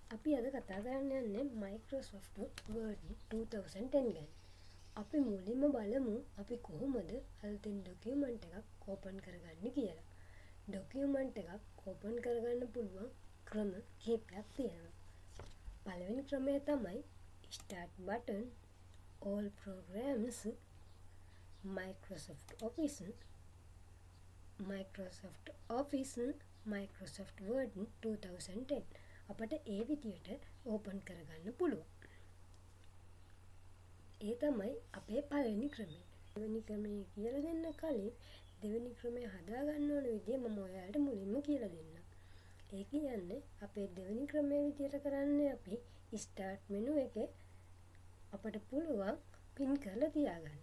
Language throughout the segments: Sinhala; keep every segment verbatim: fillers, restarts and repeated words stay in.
අපි අද කතා කරන්න යන්නේ Microsoft Word two thousand ten ගැන. අපි මුලින්ම බලමු අපි කොහොමද අලුතෙන් ඩොකියුමන්ට් එකක් ඕපන් කරගන්නේ කියලා. ඩොකියුමන්ට් එකක් ඕපන් කරගන්න පුළුවන් ක්‍රම කිහිපයක් තියෙනවා. පළවෙනි ක්‍රමය තමයි Start button, All programs, Microsoft Office, Microsoft Office, Microsoft Word two thousand ten. අපට ඒ විදියට ඕපන් කරගන්න පුළුවන්. ඒ තමයි අපේ පළවෙනි ක්‍රමය. දෙවෙනි ක්‍රමය කියලා දෙන්න කලින් දෙවෙනි ක්‍රමය හදා ගන්න ඕන විදිය මම ඔයාලට මුලින්ම කියලා දෙන්නම්. ඒ කියන්නේ අපේ දෙවෙනි ක්‍රමය විදියට කරන්නේ අපි ස්ටාර්ට් මෙනු එකේ අපට පුළුවන් පින් කරලා තියාගන්න.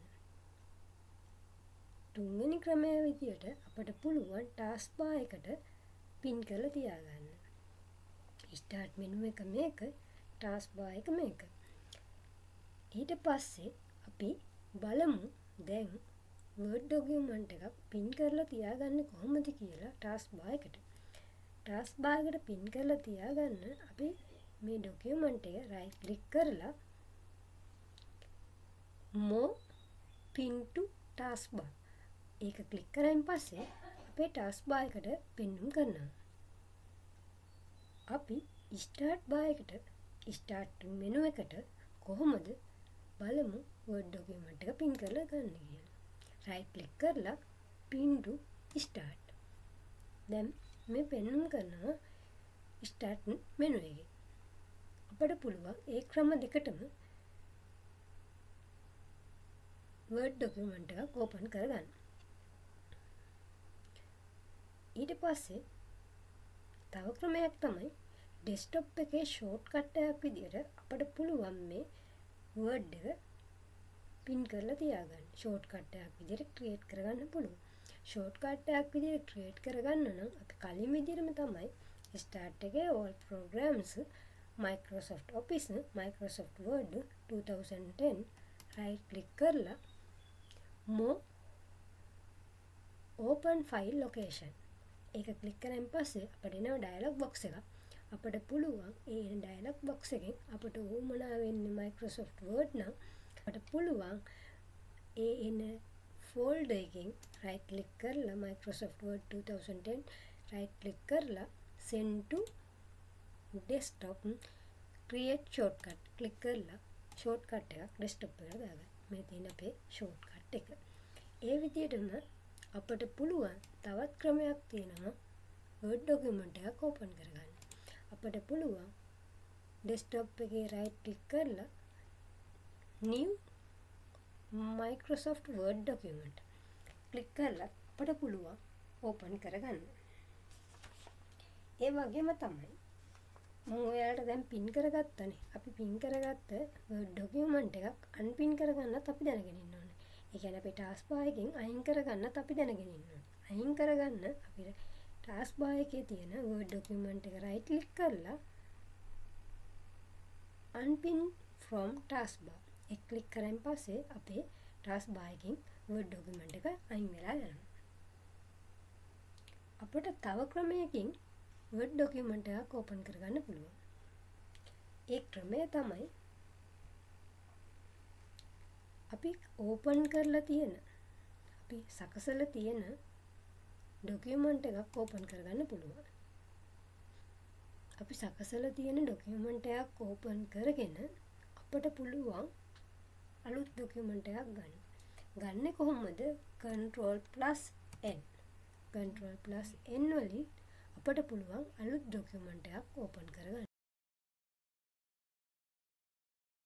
තුන්වෙනි ක්‍රමය විදියට අපට පුළුවන් ටාස්ක් බාර් එකට පින් කරලා තියාගන්න. ස්ටාර්ට් මෙනු එක මේක, ටාස්ක් බාර් එක මේක. ඊට පස්සේ අපි බලමු දැන් Word document එකක් පින් කරලා තියාගන්නේ කොහොමද කියලා ටාස්ක් බාර් එකට. ටාස්ක් බාර් එකට පින් කරලා තියාගන්න අපි මේ document එක right click කරලා more pin to task bar ඒක ක්ලික් කරායින් පස්සේ අපේ ටාස්ක් බාර් එකට පෙන්නුම් කරනවා. අපි ස්ටාර්ට් බාර් එකට ස්ටාර්ට් මෙනු එකට කොහොමද බලමු Word document එක පින් කරලා ගන්න කියලා. right click කරලා pin to start. දැන් මේ පෙන්නුම් කරනවා start මෙනු එකේ. අපිට පුළුවන් ඒ ක්‍රම දෙකටම Word document එක open කරගන්න. ඊට පස්සේ තව ක්‍රමයක් තමයි desktop එකේ shortcut එකක් විදියට අපිට පුළුවන් මේ Word එක පින් කරලා තියාගන්න. shortcut එකක් විදියට create කරගන්න පුළුවන්. shortcut එකක් විදියට create කරගන්න නම් අපි කලින් විදියටම තමයි start එකේ all programs, Microsoft Office, Microsoft Word two thousand ten right click කරලා more open file location ඒක ක්ලික් කරන් පස්සේ අපිට එනවා ඩයලොග් බොක්ස් එකක්. අපිට පුළුවන් ඒ එන ඩයලොග් බොක්ස් එකෙන් අපිට උවමනා වෙන්නේ Microsoft Word නම් අපිට පුළුවන් ඒ එන ෆෝල්ඩර් එකෙන් right click කරලා Microsoft Word two thousand ten right click කරලා send to desktop create shortcut click කරලා shortcut එකක් desktop එකට දාගන්න. මේ තියෙන අපේ shortcut එක. ඒ විදිහටම අපිට පුළුවන් තවත් ක්‍රමයක් තියෙනවා Word document එකක් open කරගන්න. අපිට පුළුවන් desktop එකේ right click කරලා new Microsoft Word document click කරලා අපිට පුළුවන් open කරගන්න. ඒ වගේම තමයි මම ඔයාලට දැන් පින් කරගත්තනේ. අපි පින් කරගත්ත Word document එකක් unpin කරගන්නත් අපි දැනගෙන ඉන්න ඕනේ. ඒ කියන්නේ අපේ ටාස්ක් බාර් එකෙන් අයින් කරගන්නත් අපි දැනගෙන ඉන්න ඕනේ. අයින් කරගන්න අපිට ටාස්ක් බාර් එකේ තියෙන Word document එක right click කරලා unpin from task bar එක ක්ලික් කරන් පස්සේ අපේ ටාස්ක් බාර් එකෙන් Word document එක අයින් වෙලා යනවා. අපිට තව ක්‍රමයකින් Word document එකක් open කරගන්න පුළුවන්. ඒ ක්‍රමය තමයි අපි ඕපන් කරලා තියෙන අපි සකසලා තියෙන ડોකියුමන්ට් එකක් ඕපන් කරගන්න පුළුවන්. අපි සකසලා තියෙන ડોකියුමන්ට් එකක් ඕපන් කරගෙන අපිට පුළුවන් අලුත් ડોකියුමන්ට් එකක් ගන්න. ගන්න කොහොමද? control plus n. control plus n වලින් අපිට පුළුවන් අලුත් ડોකියුමන්ට් එකක් ඕපන් කරගන්න.